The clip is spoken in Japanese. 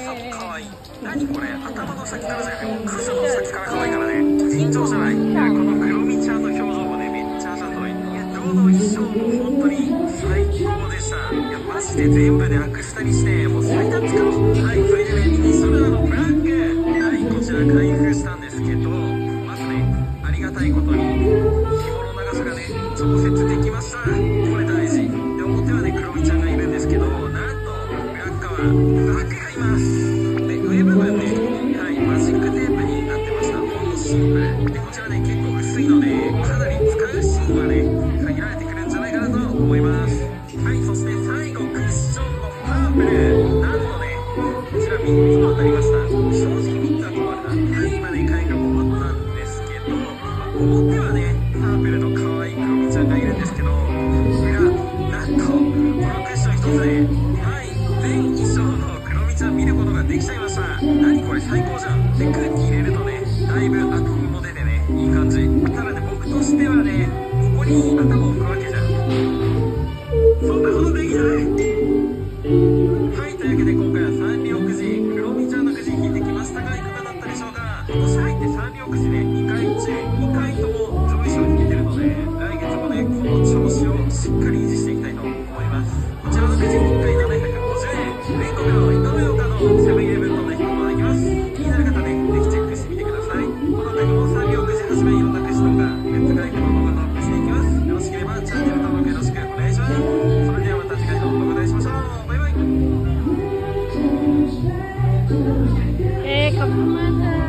かわいい。何これ、頭の先からじゃなくて、もう傘の先から可愛いからね。尋常じゃない。いや、このクロミちゃんの表情もね、めっちゃあざとい。いや、どの衣装も本当に最高でした。いや、マジで全部でアクスタにして、もう最短使おう。はい、それでね、ミニソルダのブラック。はい、こちら開封したんですけど、まずね、ありがたいことに、紐の長さがね、調節できました。これ大事。で、表はね、クロミちゃんがいるんですけど、なんと、裏側、バッグがいます。で、上部分ね、はい、マジックテープになってました。ほんとシンプル。で、こちらね、結構薄いので、かなり使うシーンはね、限られてくるんじゃないかなと思います。はい、そして最後、クッションのパープル。なんとね、こちら3つも当たりました。正直3つは困るな。はい、今ね、開封も終わったんですけど、表はね、パープルの可愛いクロミちゃんがいるんですけど、裏、なんと、このクッション1つで、はい、全衣装のクロミちゃん見ることができちゃいました。何これ最高じゃん。で、空気入れるとね、だいぶアクフも出てね、いい感じ。ただね、僕としてはね、ここに頭を置くわけじゃん。そんなことできない。はい、というわけで今回はサンリオくじ、クロミちゃんのくじ引いてきましたが、いかがだったでしょうか。今年入ってサンリオくじね、2回中2回とも上位賞に引いてるので、来月もね、この調子をしっかり維持していきたいと思います。こちらのくじ1回750円、全国の糸目岡のセブンイレブンの引くことができます。気になる方ね、ぜひチェックしてみてください。この他にもサンリオくじはじめいろんなくじ動画、グッズ外貨の動画とアップしていきます。よろしければチャンネル登録よろしくお願いします。それではまた次回の動画でお会いしましょう。バイバイ。 Kapımı